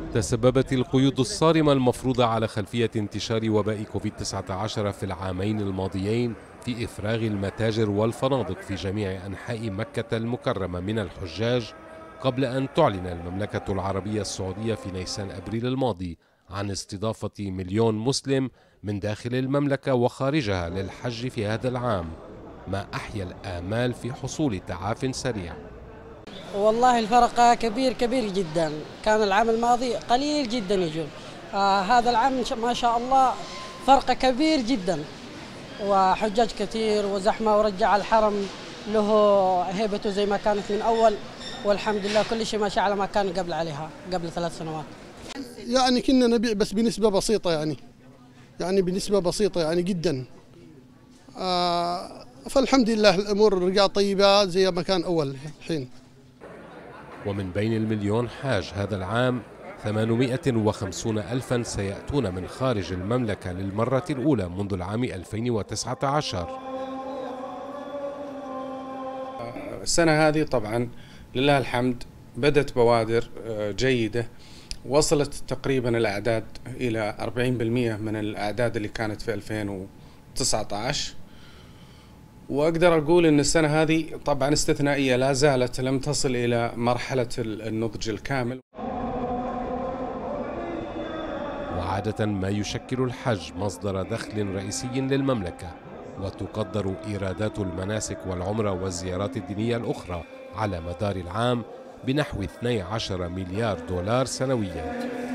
تسببت القيود الصارمة المفروضة على خلفية انتشار وباء كوفيد-19 في العامين الماضيين في إفراغ المتاجر والفنادق في جميع أنحاء مكة المكرمة من الحجاج، قبل أن تعلن المملكة العربية السعودية في نيسان أبريل الماضي عن استضافة 1,000,000 مسلم من داخل المملكة وخارجها للحج في هذا العام، ما أحيا الآمال في حصول تعاف سريع. والله الفرق كبير جدا، كان العام الماضي قليل جدا يجون. هذا العام ما شاء الله فرق كبير جدا، وحجاج كثير وزحمة، ورجع الحرم له هيبته زي ما كانت من أول، والحمد لله كل شيء ماشي على ما كان قبل 3 سنوات. يعني كنا نبيع بس بنسبة بسيطة، يعني بنسبة بسيطة يعني جدا. فالحمد لله الأمور رجع طيبة زي ما كان أول الحين. ومن بين 1,000,000 حاج هذا العام 850,000 سيأتون من خارج المملكة للمرة الأولى منذ العام 2019. السنة هذه طبعا لله الحمد بدت بوادر جيدة، وصلت تقريبا الأعداد إلى 40% من الأعداد اللي كانت في 2019، وأقدر أقول أن السنة هذه طبعا استثنائية، لا زالت لم تصل إلى مرحلة النضج الكامل. وعادة ما يشكل الحج مصدر دخل رئيسي للمملكة، وتقدر إيرادات المناسك والعمرة والزيارات الدينية الأخرى على مدار العام بنحو 12 مليار دولار سنويا.